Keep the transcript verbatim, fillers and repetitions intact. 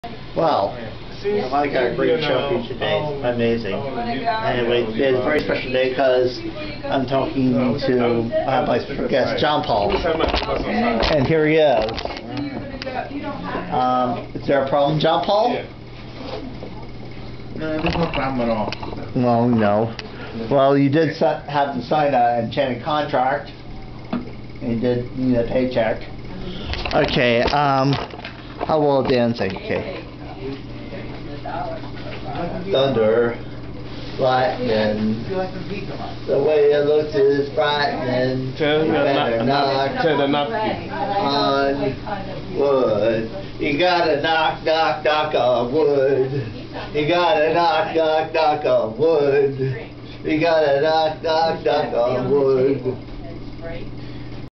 Well, I got a great show for you today. Amazing. Anyway, today is a very special day because I'm talking to uh, my special guest, John Paul. And here he is. Um, is there a problem, John Paul? No, there's no problem at all. Well, no. Well, you did have to sign an enchanted contract. And you did need a paycheck. Okay, um, how will dancing? Okay. Thunder, lightning, the way it looks is frightening. You better knock on wood. You gotta knock, knock, knock on wood. You gotta knock, knock, knock on wood. You gotta knock, knock, knock on wood.